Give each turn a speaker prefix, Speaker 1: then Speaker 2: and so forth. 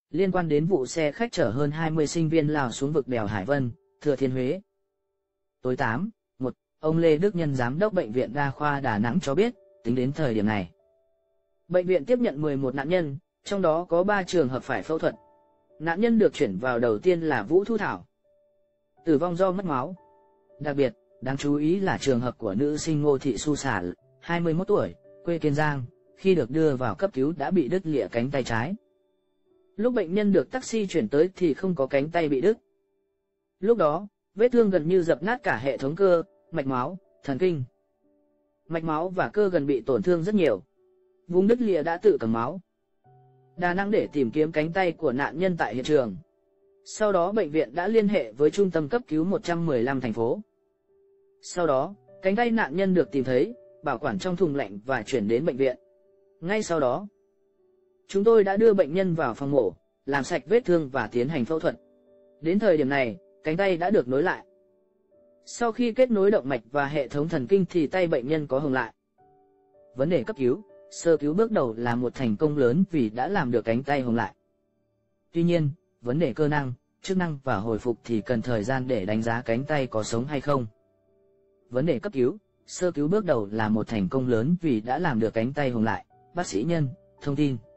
Speaker 1: liên quan đến vụ xe khách chở hơn 20 sinh viên lao xuống vực đèo Hải Vân, Thừa Thiên Huế. Tối 8/1, ông Lê Đức Nhân Giám đốc Bệnh viện Đa khoa Đà Nẵng cho biết, tính đến thời điểm này, bệnh viện tiếp nhận 11 nạn nhân, trong đó có 3 trường hợp phải phẫu thuật. Nạn nhân được chuyển vào đầu tiên là Vũ Thu Thảo, tử vong do mất máu. Đặc biệt, đáng chú ý là trường hợp của nữ sinh Ngô Thị Su Sản, 21 tuổi, quê Kiên Giang, khi được đưa vào cấp cứu đã bị đứt lìa cánh tay trái. Lúc bệnh nhân được taxi chuyển tới thì không có cánh tay bị đứt. Lúc đó, vết thương gần như dập nát cả hệ thống cơ, mạch máu, thần kinh. Mạch máu và cơ gần bị tổn thương rất nhiều. Vùng đứt lìa đã tự cầm máu. Đà Nẵng để tìm kiếm cánh tay của nạn nhân tại hiện trường. Sau đó bệnh viện đã liên hệ với trung tâm cấp cứu 115 thành phố. Sau đó, cánh tay nạn nhân được tìm thấy, bảo quản trong thùng lạnh và chuyển đến bệnh viện. Ngay sau đó, chúng tôi đã đưa bệnh nhân vào phòng mổ, làm sạch vết thương và tiến hành phẫu thuật. Đến thời điểm này, cánh tay đã được nối lại. Sau khi kết nối động mạch và hệ thống thần kinh thì tay bệnh nhân có hồng lại. Vấn đề cấp cứu, sơ cứu bước đầu là một thành công lớn vì đã làm được cánh tay hồng lại. Tuy nhiên, vấn đề cơ năng, chức năng và hồi phục thì cần thời gian để đánh giá cánh tay có sống hay không. Vấn đề cấp cứu, sơ cứu bước đầu là một thành công lớn vì đã làm được cánh tay hồng lại. Bác sĩ Nhân thông tin.